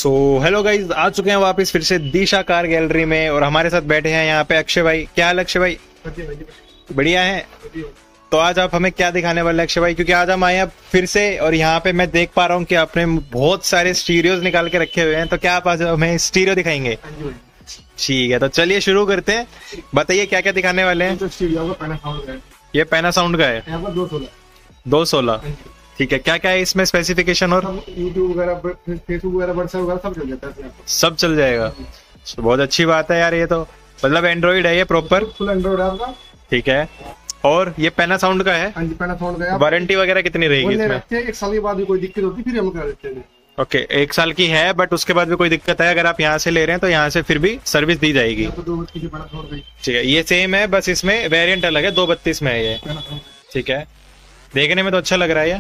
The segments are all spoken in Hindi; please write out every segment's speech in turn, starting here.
सो हेलो गाइज, आ चुके हैं वापस फिर से दिशा कार गैलरी में और हमारे साथ बैठे हैं यहाँ पे अक्षय भाई। क्या हाल अक्षय भाई? बढ़िया है। तो आज आप हमें क्या दिखाने वाले अक्षय भाई? क्योंकि आज हम आए हैं फिर से और यहाँ पे मैं देख पा रहा हूँ कि आपने बहुत सारे स्टीरियोज निकाल के रखे हुए हैं। तो क्या आप आज हमें स्टीरियो दिखाएंगे? ठीक है, तो चलिए शुरू करते हैं। बताइए क्या क्या दिखाने वाले हैं। ये पैनासाउंड का है 216। ठीक है, क्या क्या है इसमें स्पेसिफिकेशन? और यूट्यूब वगैरह, फेसबुक वगैरह, व्हाट्सएप वगैरह सब चल जाता है। सब चल जाएगा। बहुत अच्छी बात है यार। ये तो मतलब एंड्रॉइड है ये प्रॉपर? फुल एंड्रॉइड है आपका। ठीक है, और ये पैनासाउंड का है? हाँ जी, पैनासोनिक का है। वारंटी वगैरह कितनी रहेगी इसमें? एक साल के बाद भी कोई दिक्कत होती फिर हम करा देते हैं। ओके, 1 साल की है, बट उसके बाद भी कोई दिक्कत है अगर आप यहाँ से ले रहे हैं तो यहाँ से फिर भी सर्विस दी जाएगी। ठीक है, ये सेम है, बस इसमें वेरिएंट अलग है। 232 में है ये। ठीक है, देखने में तो अच्छा लग रहा है ये।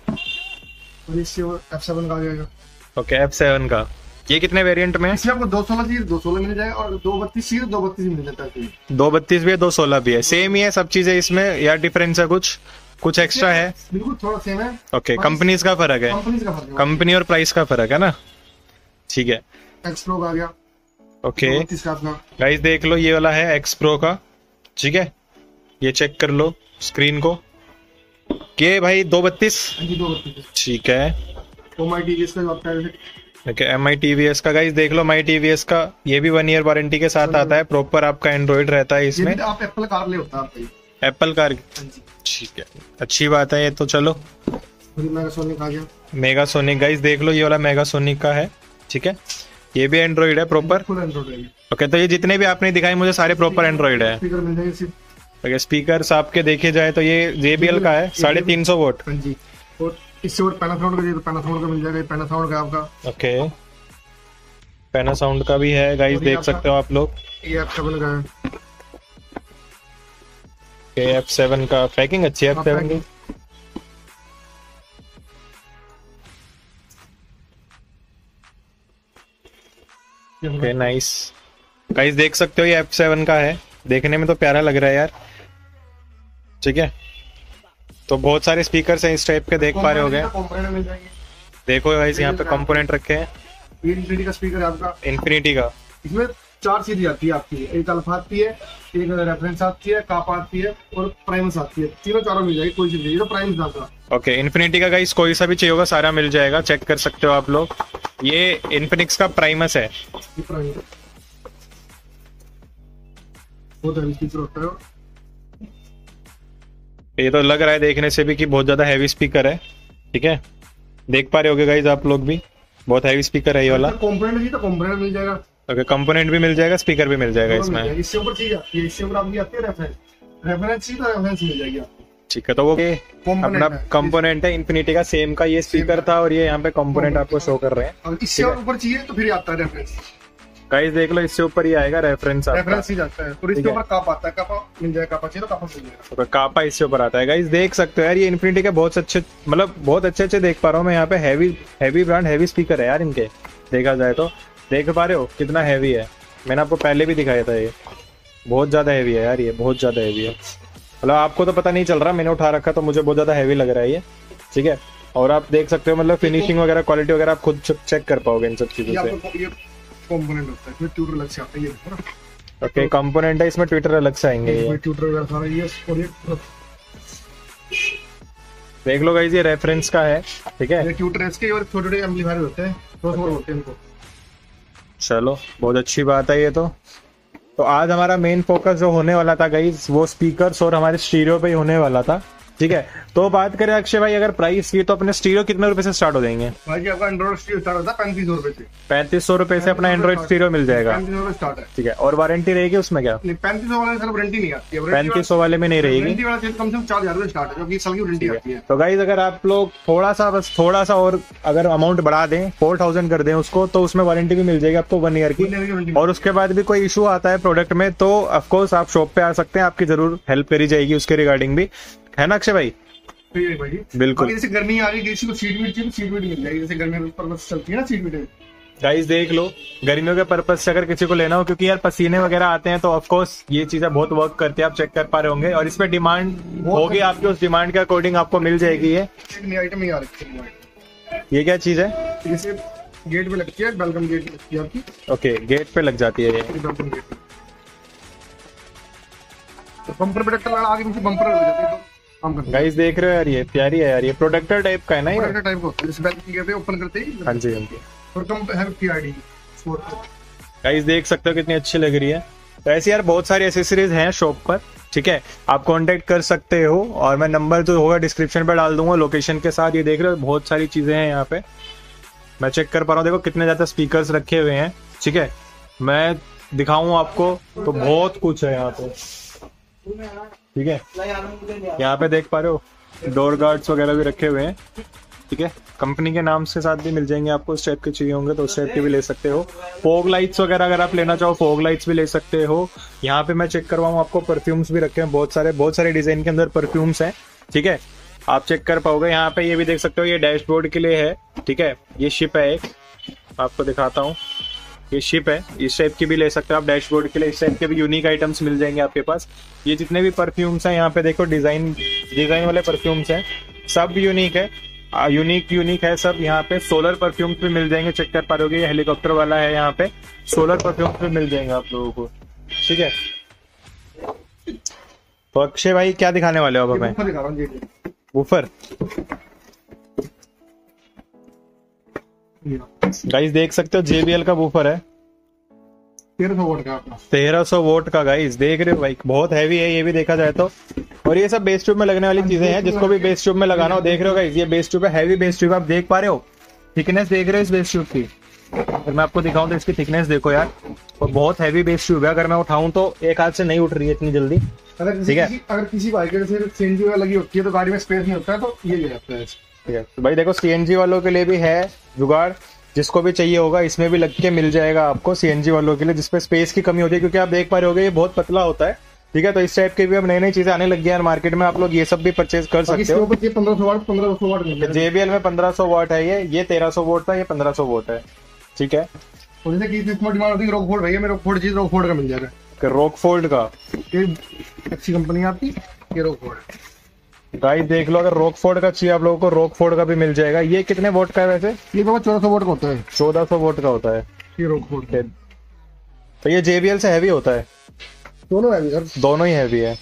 F7 का आ जाएगा। ओके, F7 का ये कितने वेरिएंट में है? इसमें आपको 216 चाहिए 216 मिल जाएगा, और 232 चाहिए 232 मिल जाता है। 232 भी है, 216 भी है। सेम ही है सब चीजें इसमें या डिफरेंस है? कुछ एक्स्ट्रा है? बिल्कुल थोड़ा सेम है। ओके, कंपनीज का फर्क है। कंपनी और प्राइस का फर्क है ना। ठीक है, एक्स प्रो का आ गया। ओके गाइस, देख लो ये वाला है एक्स प्रो का। ठीक है, ये चेक कर लो स्क्रीन को। के भाई 232। ठीक है, MI TVS का गाइस देख लो। MI TVS का ये भी 1 ईयर वारंटी के साथ आता है। प्रॉपर आपका एंड्रॉइड रहता है इसमें। आप एप्पल कार ले होता है। Apple car. ठीक है, अच्छी बात है ये तो। चलो, मेगासोनिक आ गया। मेगासोनिक गाइस देख लो, ये वाला मेगासोनिक का है। ठीक है, ये भी एंड्रॉइड है प्रॉपर। ओके, तो ये जितने भी आपने दिखाए मुझे सारे प्रॉपर एंड्रॉइड है। ओके, स्पीकर्स आपके देखे जाए तो ये JBL का है 350 वोट। और इससे और पैनासाउंड का चाहिए तो पैनासाउंड का मिल जाएगा। पैनासाउंड का आपका। ओके, पैनासाउंड का भी है गाइस, देख सकते हो आप लोग। ये F7 का है। F7 का पैकिंग अच्छी है। F7 की ओके, नाइस गाइस, देख सकते हो ये F7 का है। देखने में तो प्यारा लग रहा है यार। ठीक है, तो बहुत सारे स्पीकर्स हैं इस टाइप के, देख पा रहे होगे। देखो गाइस, यहाँ पे कंपोनेंट रखे हैं। इन्फिनिटी का स्पीकर है आपका। इन्फिनिटी का। इसमें 4 चीजें आती है आपकी। एक अल्फा आती है, एक रेफरेंस आती है, कापा आती है और प्राइमस आती है। चारों मिल जाएगी, कोई चीज नहीं। तो प्राइमस आता है। ओके, इन्फिनिटी का गाइस कोई सा भी चाहिए होगा सारा मिल जाएगा। चेक कर सकते हो आप लोग। ये इन्फिनिक्स का प्राइमस है। बहुत हैवी स्पीकर होता है। ये तो लग रहा है देखने से भी कि बहुत ज्यादा हैवी स्पीकर है। ठीक है, देख पा रहे होगे गाइस आप लोग भी, बहुत हैवी स्पीकर है ये वाला। कंपोनेंट तो कंपोनेंट मिल जाएगा। ओके, कंपोनेंट भी मिल जाएगा, स्पीकर भी मिल जाएगा इसमें। इससे ऊपर चीज आती है, इससे ऊपर आपकी आती है रेफरेंस चाहिए तो रेफरेंस मिल जाएगी आपको। ठीक है, तो वो अपना कंपोनेंट है इन्फिनिटी का सेम का। ये स्पीकर था और ये यहाँ पे कंपोनेंट आपको शो कर रहे हैं। इससे ऊपर चाहिए तो फिर आता है रेफरेंस। गाइस देख लो, इससे ऊपर ही आएगा रेफरेंस ही जाता है। और इसके ऊपर कापा आता है। कापा मिल जाएगा, कापा चाहिए तो कापा मिल जाएगा। कापा इससे ऊपर आता है। गाइस देख सकते हो यार, ये इन्फिनिटी के बहुत अच्छे, मतलब बहुत अच्छे देख पा रहा हूँ मैं यहाँ पे। हैवी ब्रांड, हैवी स्पीकर है यार इनके। देखा जाए तो देख पा रहे हो कितना हैवी है। मैंने आपको पहले भी दिखाया था, ये बहुत ज्यादा हैवी है यार। ये बहुत ज्यादा हैवी है, मतलब आपको तो पता नहीं चल रहा, मैंने उठा रखा तो मुझे बहुत ज्यादा हैवी लग रहा है ये। ठीक है, और आप देख सकते हो मतलब फिनिशिंग वगैरह, क्वालिटी वगैरह आप खुद चेक कर पाओगे इन सब चीजों से। कंपोनेंट होता है, इसमें ट्यूटर अलग से आता है। ये ओके, कंपोनेंट है इसमें, ट्विटर अलग से आएंगे। ये ट्यूटर वगैरह सारा ये और ये देख लो गाइस, ये रेफरेंस का है। ठीक है, ये ट्यूटर इसके और छोटे-छोटे एम्पलीफायर होते हैं, क्रॉसओवर होते हैं इनको। चलो, बहुत अच्छी बात है ये तो। आज हमारा मेन फोकस जो होने वाला था गाइस, वो स्पीकर्स और हमारे स्टीरियो पे ही होने वाला था। ठीक है, तो बात करें अक्षय भाई अगर प्राइस की, तो अपने स्टीरियो कितने रुपए से स्टार्ट हो जाएंगे? भाई आपका एंड्रॉइड स्टीरियो स्टार्ट होता है 3500 रुपए से। 3500 रुपए से अपना एंड्रॉइड स्टीरियो मिल जाएगा। 3500 स्टार्ट है। ठीक है, और वारंटी रहेगी उसमें क्या? 3500 वाले सर वारंटी नहीं आती है। 3500 वाले में नहीं रहेगी। वारंटी वाला कम से कम 4000 रुपए स्टार्ट है, जो कि साल की वारंटी आती है। तो गाइस अगर आप लोग थोड़ा सा और अगर अमाउंट बढ़ा दें, 4000 कर दें उसको, तो उसमें वारंटी भी मिल जाएगी आपको 1 ईयर की। और उसके बाद भी कोई इशू आता है प्रोडक्ट में तो ऑफकोर्स आप शॉप पे आ सकते हैं, आपकी जरूर हेल्प करी जाएगी उसके रिगार्डिंग भी, है ना अक्षय भाई? बिल्कुल। जैसे गर्मी आ रही है, किसी को सीट वीट चाहिए, सीट वीट मिल जाएगी। जैसे गर्मी पर चलती है ना सीट वीट। गाइस देख लो, गर्मियों के पर्पज से अगर किसी को लेना हो, क्योंकि यार पसीने वगैरह आते हैं, तो ऑफ कोर्स ये चीजें बहुत वर्क करती है, आप चेक कर पा रहे होंगे। और इस पे डिमांड होगी आपकी, उस डिमांड के अकॉर्डिंग आपको मिल जाएगी। ये आइटम ही आ रही है। ये क्या चीज है? जैसे गेट पे लगती है, वेलकम गेट लगती है आपकी। ओके, गेट पे लग जाती है ये। वेलकम गेट तो बम्पर प्रोटेक्टर लगा, आगे पीछे बम्पर लग जाते हैं तो काम करते हैं। गाइस देख रहे हो यार, ये प्यारी है यार, ये प्रोटेक्टर टाइप का है ना ये। प्रोटेक्टर टाइप का होता है, जैसे वेलकम गेट पे ओपन करते ही। हाँ जी, हाँ जी। और कम है पीआईडी स्पोर्ट। गाइस देख सकते हो कितनी अच्छी लग रही है। तो ऐसे यार बहुत सारी एसेसरीज हैं शॉप पर, ठीक है, आप कांटेक्ट कर सकते हो और मैं नंबर जो होगा डिस्क्रिप्शन पर डाल दूंगा लोकेशन के साथ। ये देख रहे हो बहुत सारी चीजें हैं यहाँ पे, मैं चेक कर पा रहा हूँ, देखो कितने ज्यादा स्पीकर्स रखे हुए हैं, ठीक है। मैं दिखाऊं आपको तो बहुत कुछ है यहाँ पे, ठीक है। यहाँ पे देख पा रहे हो डोर गार्ड्स वगैरह भी रखे हुए हैं, ठीक है। कंपनी के नाम से साथ भी मिल जाएंगे आपको, उस टाइप के चाहिए होंगे तो उस टाइप के भी ले सकते हो। फॉग लाइट्स वगैरह अगर आप लेना चाहो, फॉग लाइट्स भी ले सकते हो। यहाँ पे मैं चेक करवाऊँ आपको, परफ्यूम्स भी रखे हैं, बहुत सारे डिजाइन के अंदर परफ्यूम्स हैं, ठीक है, आप चेक कर पाओगे। यहाँ पे ये भी देख सकते हो, ये डैशबोर्ड के लिए है, ठीक है। ये शिप है एक, आपको दिखाता हूँ, ये शिप है, इस टाइप की भी ले सकते हो आप डैशबोर्ड के लिए। इस टाइप के भी यूनिक आइटम्स मिल जाएंगे आपके पास। ये जितने भी परफ्यूम्स हैं यहाँ पे देखो, डिजाइन वाले परफ्यूम्स हैं, सब यूनिक है, यूनिक है सब। यहाँ पे सोलर परफ्यूम्स भी मिल जाएंगे, चेक कर पा रहे हो, ये हेलीकॉप्टर वाला है, यहाँ पे सोलर परफ्यूम्स भी मिल जाएंगे आप लोगों को, ठीक है। तो अक्षय भाई क्या दिखाने वाले हो अब हमें? दिखा रहा हूँ जी। वूफर गाइस देख सकते हो, JBL का वूफर है, 1300 वोल्ट का अपना, 1300 वोल्ट का। गाइस देख रहे हो भाई, बहुत हैवी है ये भी देखा जाए तो। और ये सब बेस ट्यूब में लगने वाली चीजें हैं, जिसको भी बेस ट्यूब में लगाना हो, देख रहे हो गाइस, ये बेस ट्यूब है, हैवी बेस ट्यूब, आप देख पा रहे हो थिकनेस, देख रहे हो इस बेस ट्यूब की। अगर मैं आपको दिखाऊं तो इसकी थिकनेस देखो यार, और बहुत हैवी बेस ट्यूब है। अगर मैं उठाऊं तो एक हाथ से नहीं उठ रही है इतनी जल्दी, ठीक है। अगर किसी बाइक से सीएनजी वगैरह लगी होती है तो गाड़ी में स्पेस नहीं होता है, तो ये ले जाता है, ठीक है। तो भाई देखो CNG वालों के लिए भी है जुगाड़, जिसको भी चाहिए होगा इसमें भी लग के मिल जाएगा आपको, CNG वालों के लिए जिसपे स्पेस की कमी होती है, क्योंकि आप देख पा रहे होगे ये बहुत पतला होता है, ठीक है। तो इस टाइप के भी अब नई नई चीजें आने लग गई है मार्केट में, आप लोग ये सब भी परचेज कर सकते हो। 1500 वाट मिल जाएगा। JBL में 1500 वाट है, ये 1300 वोट था, ये 1500 वोट है, ठीक है। और जैसे कि इसमें डिमांड होती है रॉकफोर्ड, भैया मेरे रॉकफोर्ड चीज रॉकफोर्ड का मिल जाएगा, रॉकफोर्ड का, ये अच्छी कंपनी है आपकी, ये रॉकफोर्ड। गाइस देख लो, अगर रॉकफोर्ड का चाहिए आप लोगों को, रॉकफोर्ड का भी मिल जाएगा। ये कितने वोट का है वैसे? ये बाबा 1400 वोट का होता है, 1400 वोट का होता है ये रॉकफोर्ड। तो ये JBL से हैवी होता है, दोनों है सर, दोनों ही हैवी है,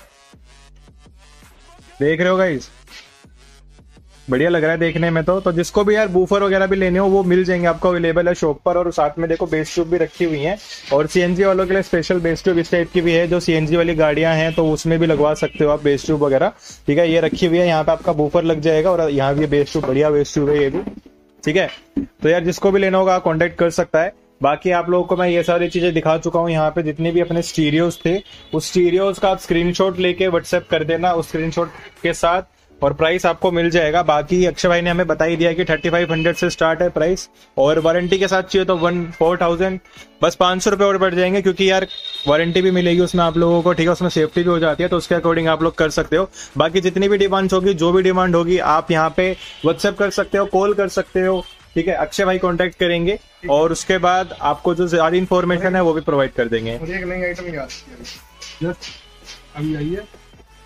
देख रहे हो गाइस, बढ़िया लग रहा है देखने में। तो जिसको भी यार बूफर वगैरह भी लेने हो वो मिल जाएंगे आपको, अवेलेबल है शॉप पर। और साथ में देखो बेस ट्यूब भी रखी हुई है, और CNG वालों के लिए स्पेशल बेस ट्यूब इस टाइप की भी है, जो CNG वाली गाड़ियां हैं तो उसमें भी लगवा सकते हो आप बेस ट्यूब वगैरह, ठीक है। ये रखी हुई है, यहाँ पे आपका बूफर लग जाएगा, और यहाँ भी बेस ट्यूब, बढ़िया बेस ट्यूब है ये भी, ठीक है। तो यार जिसको भी लेना होगा कॉन्टेक्ट कर सकता है। बाकी आप लोगों को मैं ये सारी चीजें दिखा चुका हूँ, यहाँ पे जितने भी अपने स्टीरियोज थे, उस स्टीरियोज का आप स्क्रीनशॉट लेके व्हाट्सएप कर देना, उस स्क्रीनशॉट के साथ, और प्राइस आपको मिल जाएगा। बाकी अक्षय भाई ने हमें बता ही दिया कि 3500 से स्टार्ट है प्राइस, और वारंटी के साथ चाहिए तो 4000, बस 500 रुपये और बढ़ जाएंगे, क्योंकि यार वारंटी भी मिलेगी उसमें आप लोगों को, ठीक है, उसमें सेफ्टी भी हो जाती है, तो उसके अकॉर्डिंग आप लोग कर सकते हो। बाकी जितनी भी डिमांड होगी, जो भी डिमांड होगी, आप यहाँ पे व्हाट्सएप कर सकते हो, कॉल कर सकते हो, ठीक है। अक्षय भाई कांटेक्ट करेंगे और उसके बाद आपको जो सारी इन्फॉर्मेशन है वो भी प्रोवाइड कर देंगे। और एक नई आइटम याद जस्ट अभी आई है,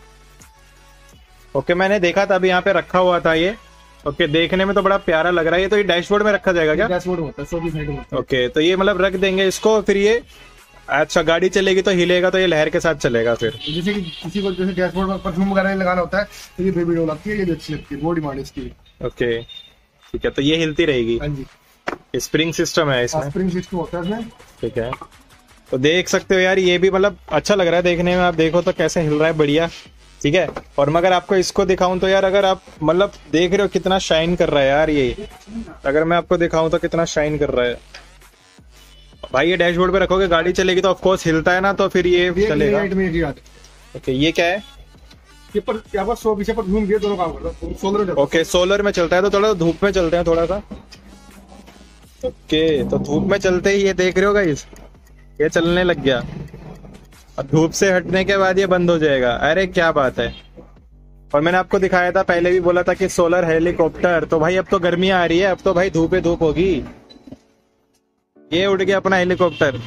ओके, मैंने देखा था अभी यहाँ पे रखा हुआ था ये, ओके, देखने में तो बड़ा प्यारा लग रहा है। ये तो ये डैशबोर्ड में रखा जाएगा क्या? डैशबोर्ड होता है, 100 साइड में होता है। ओके, तो ये मतलब रख देंगे इसको, फिर ये अच्छा गाड़ी चलेगी तो हिलेगा, तो ये लहर के साथ चलेगा फिर। जैसे कि किसी को जैसे डैशबोर्ड में परफ्यूम वगैरह लगाना होता है तो ये बेबी डॉल आती है, ये भी अच्छी लगती है, वो डिमांड इसकी। ओके ठीक है, तो ये हिलती रहेगी, हाँ जी, स्प्रिंग सिस्टम है इसमें, स्प्रिंग सिस्टम होता है इसमें, ठीक है। तो देख सकते हो यार, ये भी मतलब अच्छा लग रहा है देखने में, आप देखो तो कैसे हिल रहा है, बढ़िया, ठीक है। और मैं अगर आपको इसको दिखाऊं तो यार, अगर आप मतलब देख रहे हो कितना शाइन कर रहा है यार ये, अगर मैं आपको दिखाऊं तो कितना शाइन कर रहा है भाई। ये डैशबोर्ड पे रखोगे, गाड़ी चलेगी तो ऑफकोर्स हिलता है ना, तो फिर ये चलेगा। ओके, ये क्या है? ये पर यहाँ पर 100 पीछे पर घूम गए, दोनों काम करता है, सोलर में। ओके, सोलर में चलता है, तो थोड़ा धूप में चलते हैं थोड़ा सा। ओके, तो धूप में चलते ही ये देख रहे हो गाइस, ये चलने लग गया, और धूप से हटने के बाद ये बंद हो जाएगा। अरे क्या बात है। और मैंने आपको दिखाया था, पहले भी बोला था कि सोलर हेलीकॉप्टर, तो भाई अब तो गर्मी आ रही है, अब तो भाई धूप ही धूप होगी। ये उड़ गया अपना हेलीकॉप्टर।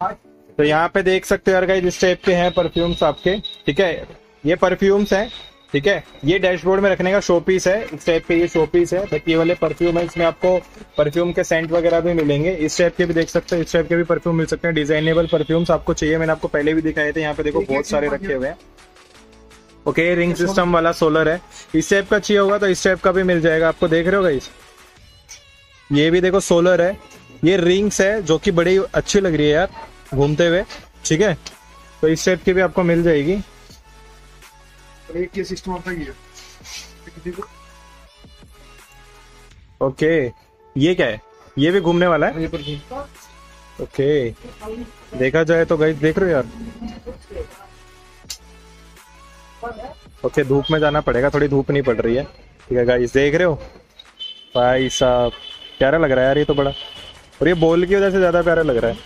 तो यहाँ पे देख सकते हो यार गाइस, इस टाइप के हैं परफ्यूम्स आपके, ठीक है। ये परफ्यूम्स हैं, ठीक है, ये डैशबोर्ड में रखने का शो पीस है, इस टाइप के ये शो पीस है। बाकी ये वाले परफ्यूम है, इसमें आपको परफ्यूम के सेंट वगैरह भी मिलेंगे, इस टाइप के भी देख सकते हैं, इस टाइप के भी परफ्यूम मिल सकते हैं। डिजाइनेबल परफ्यूम्स आपको चाहिए, मैंने आपको पहले भी दिखाए थे, यहाँ पे देखो बहुत सारे रखे हुए हैं। ओके, रिंग सिस्टम वाला सोलर है, इस टाइप का चाहिए होगा तो इस टाइप का भी मिल जाएगा आपको। देख रहे हो गाइस, ये भी देखो सोलर है, ये रिंग्स है जो कि बड़ी अच्छी लग रही है यार घूमते हुए। ठीक है, तो इस टाइप की भी आपको मिल जाएगी। एक ये सिस्टम आता है। ओके, ये क्या है, ये भी घूमने वाला है। ओके, देखा जाए तो गाइस देख रहे हो यार। ओके, धूप में जाना पड़ेगा, थोड़ी धूप नहीं पड़ रही है। ठीक है गाइस, देख रहे हो भाई साहब, प्यारा लग रहा है यार ये तो बड़ा, और ये बॉल की वजह से ज्यादा प्यारा लग रहा है।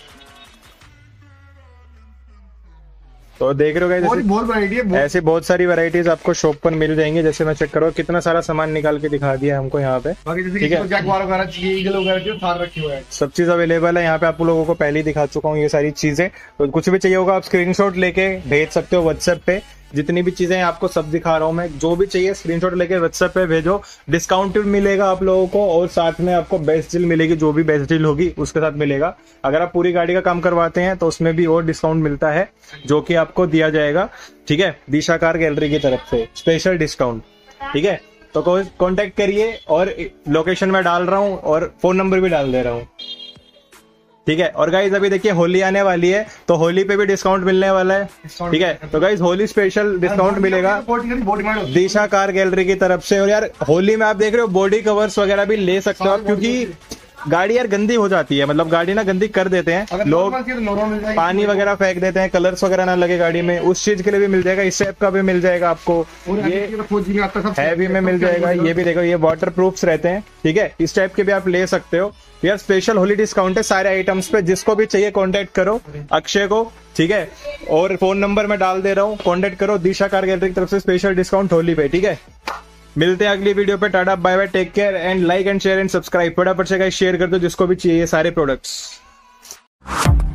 तो देख रहे हो गाइस, बहुत वैरायटी है, ऐसी बहुत सारी वैरायटीज आपको शॉप पर मिल जाएंगी। जैसे मैं चेक करो, कितना सारा सामान निकाल के दिखा दिया हमको यहाँ पे। ठीक है, जैगवार वगैरह चाहिए, ईगल वगैरह चाहिए, सारे रखे हुए हैं, सब चीज अवेलेबल है यहाँ पे। आप लोगों को पहले ही दिखा चुका हूँ ये सारी चीजें। तो कुछ भी चाहिए होगा आप स्क्रीनशॉट लेके भेज सकते हो व्हाट्सएप पे। जितनी भी चीजें आपको सब दिखा रहा हूँ मैं, जो भी चाहिए स्क्रीनशॉट लेके व्हाट्सएप पे भेजो। डिस्काउंट मिलेगा आप लोगों को, और साथ में आपको बेस्ट डील मिलेगी, जो भी बेस्ट डील होगी उसके साथ मिलेगा। अगर आप पूरी गाड़ी का काम करवाते हैं तो उसमें भी और डिस्काउंट मिलता है, जो कि आपको दिया जाएगा। ठीक है, दिशा कार गैलरी की तरफ से स्पेशल डिस्काउंट। ठीक है, तो कॉन्टेक्ट करिए, और लोकेशन में डाल रहा हूँ और फोन नंबर भी डाल दे रहा हूँ। ठीक है, और गाइज अभी देखिए होली आने वाली है, तो होली पे भी डिस्काउंट मिलने वाला है। ठीक है, तो गाइज होली स्पेशल डिस्काउंट मिलेगा दिशा कार गैलरी की तरफ से। और यार होली में आप देख रहे हो बॉडी कवर्स वगैरह भी ले सकते हो आप, क्योंकि गाड़ी यार गंदी हो जाती है, मतलब गाड़ी ना गंदी कर देते हैं लोग, पानी वगैरह फेंक देते हैं, कलर्स वगैरह ना लगे गाड़ी में, उस चीज के लिए भी मिल जाएगा। इस टाइप का भी मिल जाएगा आपको, ये हैवी में मिल जाएगा। ये भी देखो, ये वाटर प्रूफ्स रहते हैं। ठीक है, इस टाइप के भी आप ले सकते हो यार। स्पेशल होली डिस्काउंट है सारे आइटम्स पे, जिसको भी चाहिए कांटेक्ट करो अक्षय को। ठीक है, और फोन नंबर मैं डाल दे रहा हूँ, कांटेक्ट करो। दिशा कार गैलरी की तरफ से स्पेशल डिस्काउंट होली पे। ठीक है, मिलते हैं अगली वीडियो पे। Tata bye bye, take care and like and share and subscribe. फटाफट से गाइस शेयर कर दो जिसको भी चाहिए सारे प्रोडक्ट्स।